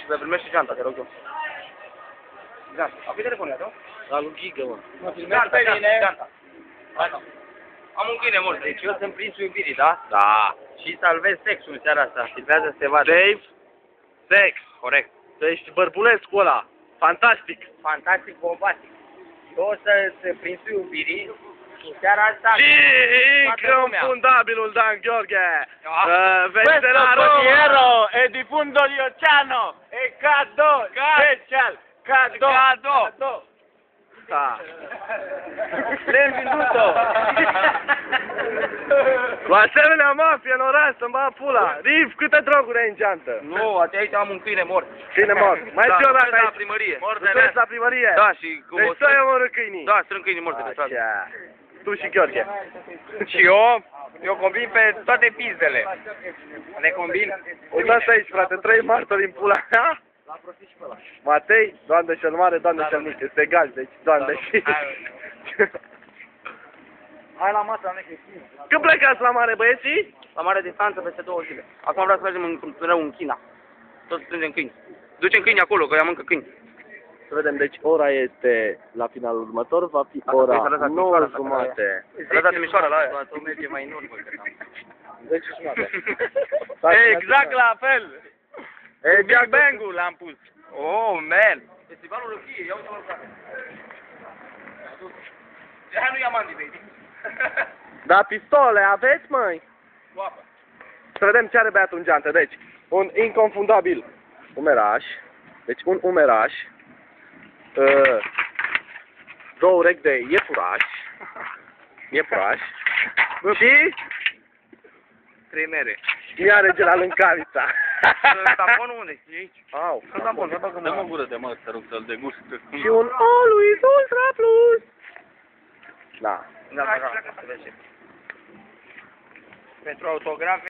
Să primești și geanta, te rog eu. Geanta. Apoi telefonul, nu? La lui Ghigă, mă. Geanta, geanta. Am un câine mort. Deci eu sunt prințul iubirii, da? Da. Și salvez sexul în seara asta. Filmează să te vadă. Dave, sex. Corect. Deci bărbulescul ăla. Fantastic. Fantastic, bombastic. Eu o să sunt prințul iubirii în seara asta. Și inconfundabilul Dan Gheorghe. Venite la Questo Roma. Piero è di Fundo Liociano, è cadeau special, cadeau. Da. L'hai venduto. Cu asemenea mafie în oraș să-mi bag pula. Riv, câte droguri ai în geantă? Nu, aici am un câine mort. Câine mort. Mai Da, zi o dată la aici. primărie. Tu ești la primărie? Da, și cum Deci o tu ai strâng. omorât câinii? Da, strâng câinii morți de pe stradă. Așa. Tu și Gheorghe. Și eu combin pe toate pizdele. Le combin. Uitați aici, frate, 3 martori în pula mea. Matei, Doamne cel mare, Doamne cel mic. Este egal, deci Doamne și... Hai la masă, am necesar. Când plecați la mare, băieții? La mare distanță peste 2 zile. Acum vreau să mergem în China. Toți strângem câini. Ducem câini acolo, că ea mâncă câini. Să vedem, deci ora este la finalul următor, va fi Asta ora trebuie să lăsați 9 Timișoara, jumate. Lăsați Timișoara la aia. Tu merge mai în urmă. 10 jumate. Exact la fel. Exact. Big Bang-ul l-am pus. Oh, man. Festivalul Rochiei, ia uite-mă frate. De aia nu ia mandi, baby. Da, pistole aveți, măi? Cu apă. Să vedem ce are băiatul în geantă. Deci, un inconfundabil umeraș. Deci, un umeraș. 2 urechi de iepuraș. Și 3 mere. mi-a regelat în cavița. Tamponul unde? E aici. Au. Sunt tampon, ia bagă Dă-mă o gură de mă, să rog să-l degust. Și un Always Ultra Plus. Da. Da, da, da. Pentru autografe.